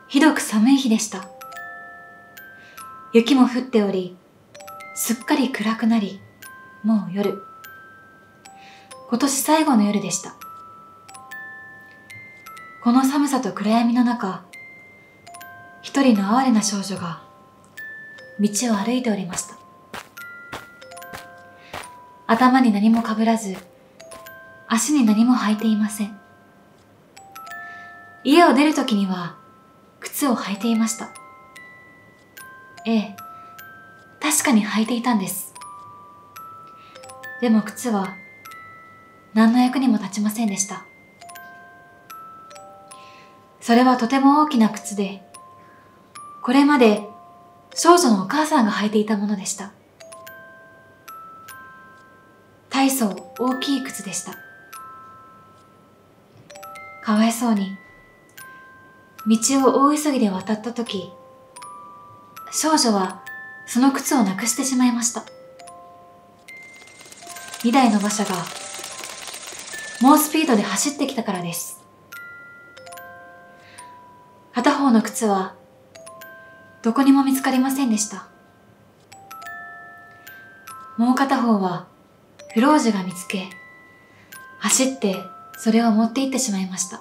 ひどく寒い日でした。雪も降っており、すっかり暗くなり、もう夜。今年最後の夜でした。この寒さと暗闇の中、一人の哀れな少女が道を歩いておりました。頭に何もかぶらず、足に何も履いていません。家を出るときには靴を履いていました。ええ、確かに履いていたんです。でも靴は何の役にも立ちませんでした。それはとても大きな靴で、これまで少女のお母さんが履いていたものでした。大層大きい靴でした。かわいそうに、道を大急ぎで渡ったとき、少女はその靴をなくしてしまいました。2台の馬車が猛スピードで走ってきたからです。片方の靴はどこにも見つかりませんでした。もう片方は不老児が見つけ、走ってそれを持って行ってしまいました。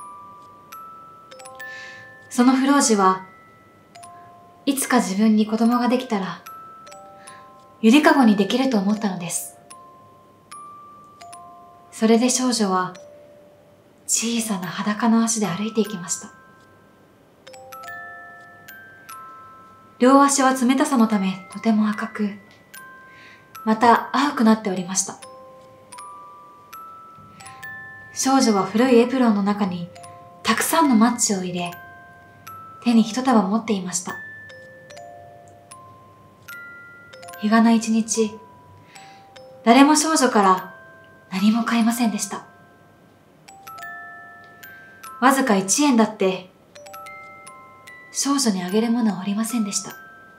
その不老児はいつか自分に子供ができたら、ゆりかごにできると思ったのです。それで少女は小さな裸の足で歩いていきました。両足は冷たさのためとても赤く、また青くなっておりました。少女は古いエプロンの中にたくさんのマッチを入れ、手に一束持っていました。日がな一日、誰も少女から何も買いませんでした。わずか1円だって少女にあげるものはありませんでした。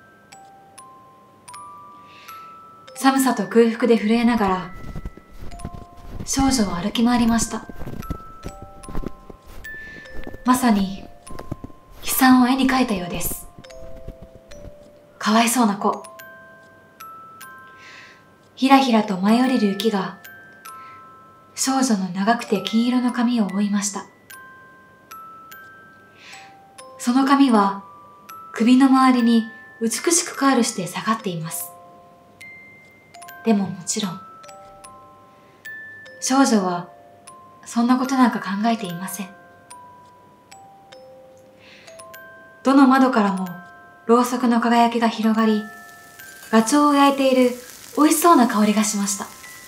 寒さと空腹で震えながら少女は歩き回りました。まさに悲惨を絵に描いたようです。かわいそうな子。ひらひらと舞い降りる雪が少女の長くて金色の髪を覆いました。その髪は首の周りに美しくカールして下がっています。でももちろん、少女はそんなことなんか考えていません。どの窓からもろうそくの輝きが広がり、ガチョウを焼いている美味しそうな香りがしました。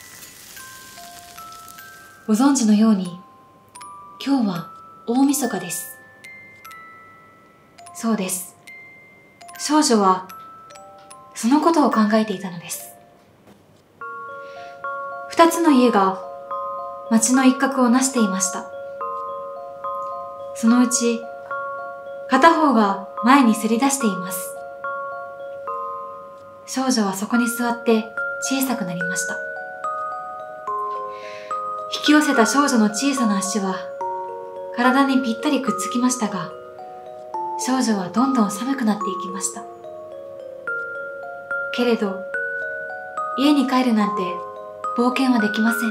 ご存知のように、今日は大晦日です。そうです。少女はそのことを考えていたのです。2つの家が町の一角をなしていました。そのうち片方が前にせり出しています。少女はそこに座って小さくなりました。引き寄せた少女の小さな足は体にぴったりくっつきましたが、少女はどんどん寒くなっていきました。けれど、家に帰るなんて冒険はできません。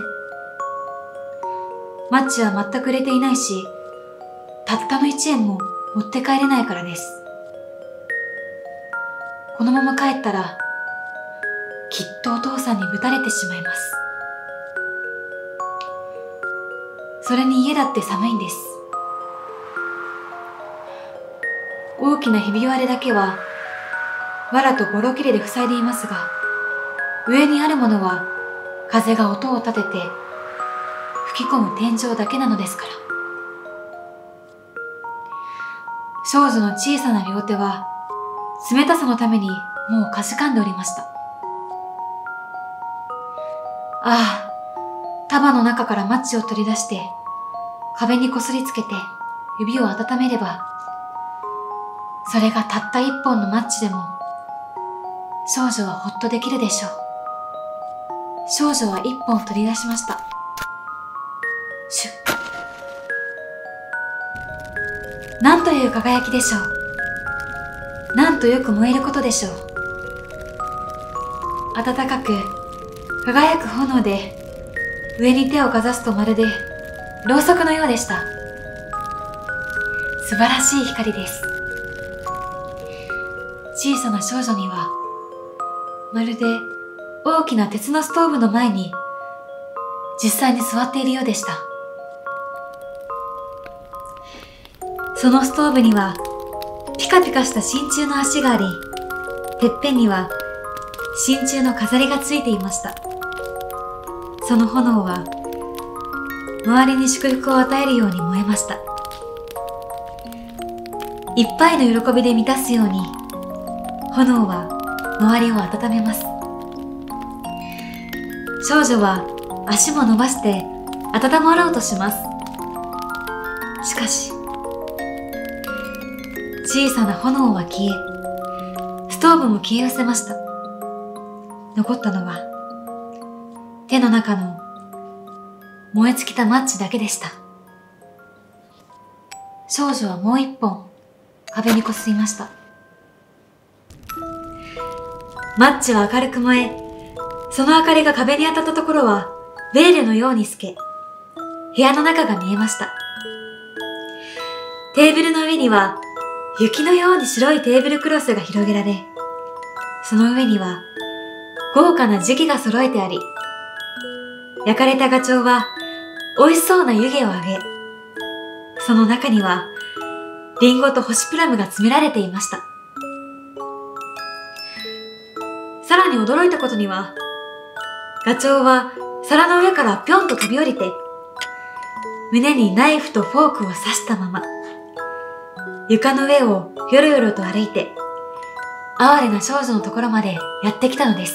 マッチは全く売れていないし、たったの1円も持って帰れないからです。このまま帰ったら、きっとお父さんにぶたれてしまいます。それに家だって寒いんです。大きなひび割れだけは、藁とボロ切れで塞いでいますが、上にあるものは風が音を立てて吹き込む天井だけなのですから。少女の小さな両手は冷たさのためにもうかじかんでおりました。ああ、束の中からマッチを取り出して壁にこすりつけて指を温めれば、それがたった一本のマッチでも少女はほっとできるでしょう。少女は一本取り出しました。シュッ。 なんという輝きでしょう。なんとよく燃えることでしょう。暖かく輝く炎で上に手をかざすとまるでろうそくのようでした。素晴らしい光です。小さな少女にはまるで大きな鉄のストーブの前に実際に座っているようでした。そのストーブにはピカピカした真鍮の足があり、てっぺんには真鍮の飾りがついていました。その炎は周りに祝福を与えるように燃えました。いっぱいの喜びで満たすように炎は周りを温めます。少女は足も伸ばして温まろうとします。しかし小さな炎は消え、ストーブも消え失せました。残ったのは手の中の燃え尽きたマッチだけでした。少女はもう一本壁にこすりました。マッチは明るく燃え、その明かりが壁に当たったところはベールのように透け、部屋の中が見えました。テーブルの上には雪のように白いテーブルクロスが広げられ、その上には豪華な磁器が揃えてあり、焼かれたガチョウは美味しそうな湯気をあげ、その中にはリンゴと干しプラムが詰められていました。さらに驚いたことには、ガチョウは皿の上からぴょんと飛び降りて、胸にナイフとフォークを刺したまま、床の上をよろよろと歩いて、哀れな少女のところまでやってきたのです。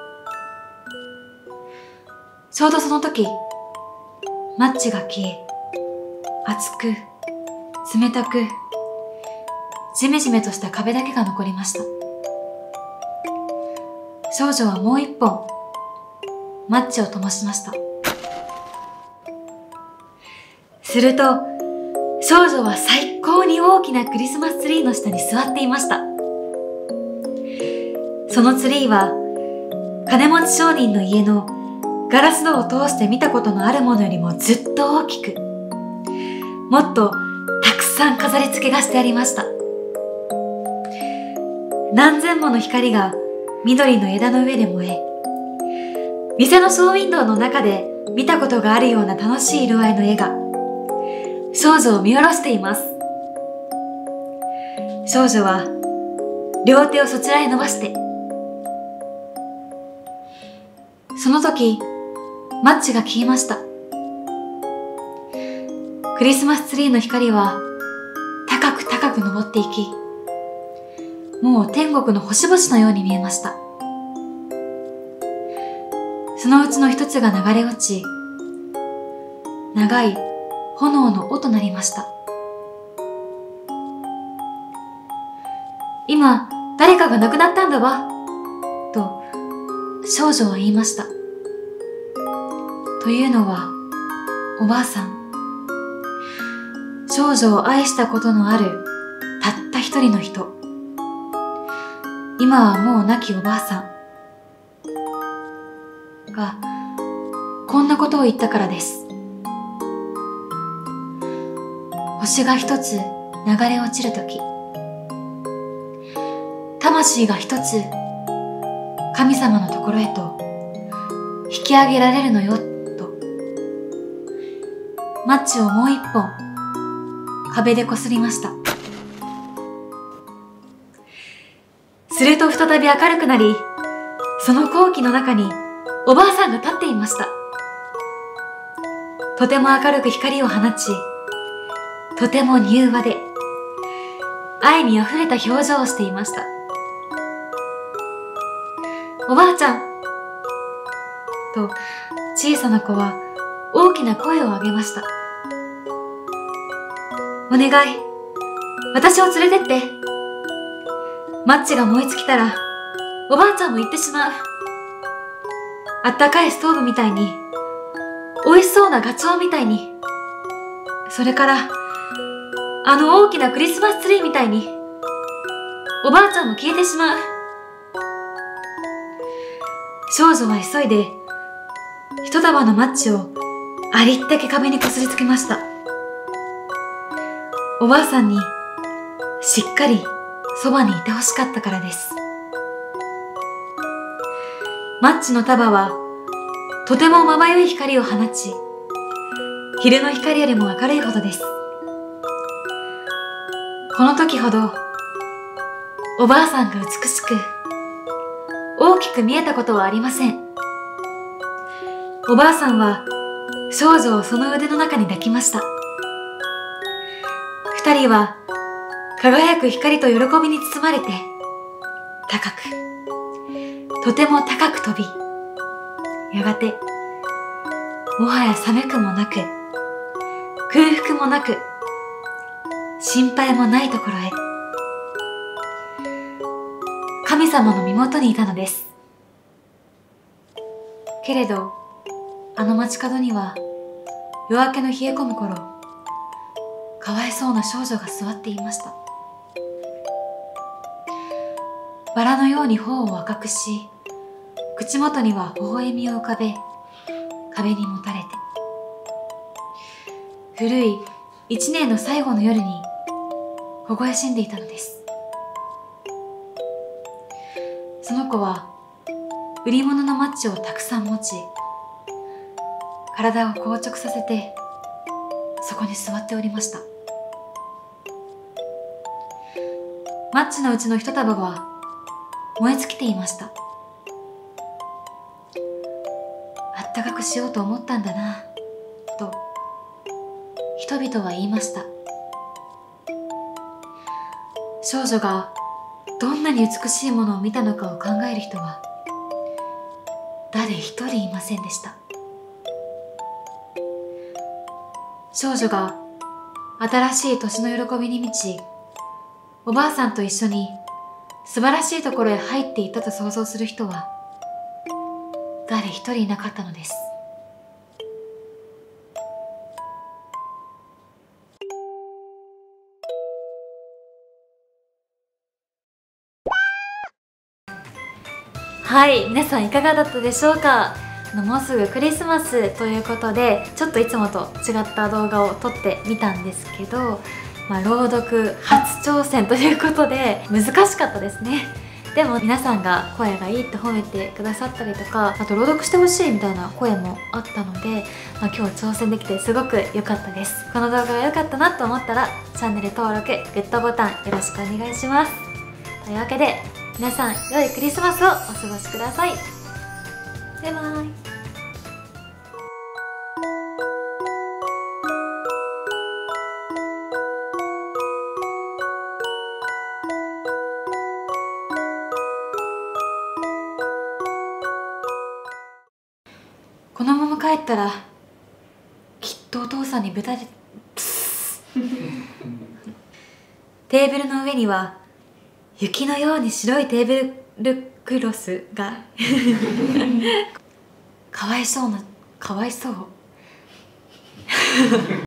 ちょうどその時、マッチが消え、熱く、冷たく、ジメジメとした壁だけが残りました。少女はもう一本、マッチを灯しました。すると、少女は最高に大きなクリスマスツリーの下に座っていました。そのツリーは、金持ち商人の家のガラス戸を通して見たことのあるものよりもずっと大きく、もっとたくさん飾り付けがしてありました。何千もの光が緑の枝の上で燃え、店のショーウィンドウの中で見たことがあるような楽しい色合いの絵が少女を見下ろしています。少女は両手をそちらへ伸ばして、その時マッチが消えました。クリスマスツリーの光は高く高く昇っていき、もう天国の星々のように見えました。そのうちの一つが流れ落ち、長い炎の尾となりました。今、誰かが亡くなったんだわ、と少女は言いました。というのは、おばあさん。少女を愛したことのあるたった一人の人。今はもう亡きおばあさんがこんなことを言ったからです。星が一つ流れ落ちるとき、魂が一つ神様のところへと引き上げられるのよと、マッチをもう一本壁でこすりました。すると再び明るくなり、その光気の中におばあさんが立っていました。とても明るく光を放ち、とても柔和で愛にあふれた表情をしていました。おばあちゃんと小さな子は大きな声を上げました。お願い、私を連れてって。マッチが燃え尽きたらおばあちゃんも行ってしまう。あったかいストーブみたいに、美味しそうなガチョウみたいに、それからあの大きなクリスマスツリーみたいにおばあちゃんも消えてしまう。少女は急いで一束のマッチをありったけ壁にこすりつけました。おばあさんにしっかりそばにいてほしかったからです。マッチの束はとてもまばゆい光を放ち、昼の光よりも明るいほどです。この時ほどおばあさんが美しく大きく見えたことはありません。おばあさんは少女をその腕の中に抱きました。二人は輝く光と喜びに包まれて高く、とても高く飛び、やがてもはや寒くもなく空腹もなく心配もないところへ、神様の身元にいたのです。けれどあの街角には夜明けの冷え込む頃、かわいそうな少女が座っていました。バラのように頬を赤くし、口元には微笑みを浮かべ、壁にもたれて、古い一年の最後の夜に凍え死んでいたのです。その子は売り物のマッチをたくさん持ち、体を硬直させてそこに座っておりました。マッチのうちの一束は燃え尽きていました。あったかくしようと思ったんだなと人々は言いました。少女がどんなに美しいものを見たのかを考える人は誰一人いませんでした。少女が新しい年の喜びに満ち、おばあさんと一緒に素晴らしいところへ入っていったと想像する人は誰一人いなかったのです。はい、皆さんいかがだったでしょうか。もうすぐクリスマスということで、ちょっといつもと違った動画を撮ってみたんですけど、朗読初挑戦ということで難しかったですね。でも皆さんが声がいいって褒めてくださったりとか、あと朗読してほしいみたいな声もあったので、今日挑戦できてすごく良かったです。この動画が良かったなと思ったらチャンネル登録、グッドボタンよろしくお願いします。というわけで皆さん良いクリスマスをお過ごしください。バイバイ。このまま帰ったらきっとお父さんに豚でテーブルの上には雪のように白いテーブルクロスがかわいそう。